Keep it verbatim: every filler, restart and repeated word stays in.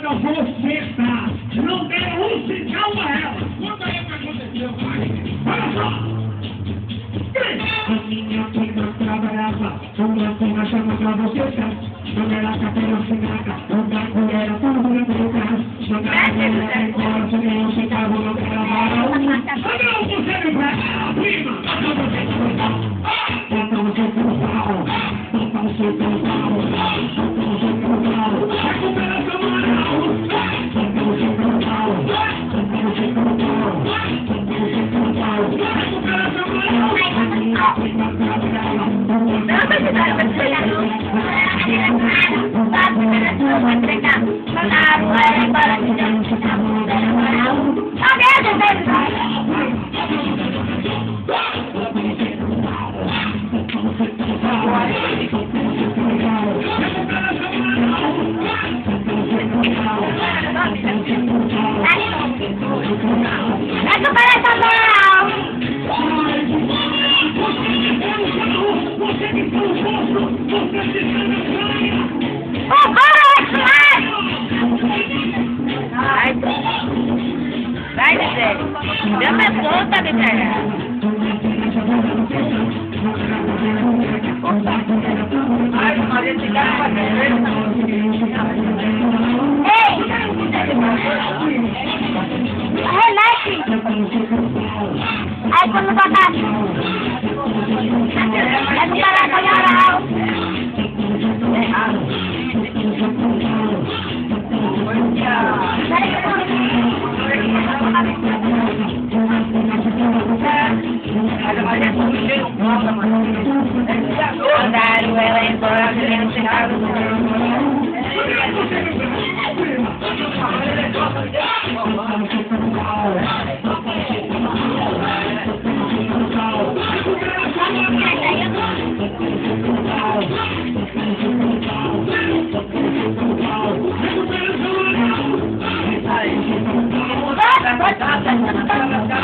paga você, tá? Não deram um centavo a ela. Conta aí o que aconteceu, pai. Olha só. A minha prima trabalhava, uma prima chama pra você, tá? Quando ela tá pela finaca, o gato era todo mundo no carro. Jogava ela embora, se nem um centavo não gravava. Não, você me presta, prima. Então você pro pau, então você pro pau, então você pro pau. Recupera seu moral. Então você pro pau, então você pro pau, então você pro pau. Recupera seu moral. Vai, Zé. Já me solta, Zé. Ai, Maria, te dá uma Ei! Relaxe! Aí, quando tocar... É do canal com a moral. Mandaram ela embora, querendo chegar no Ai,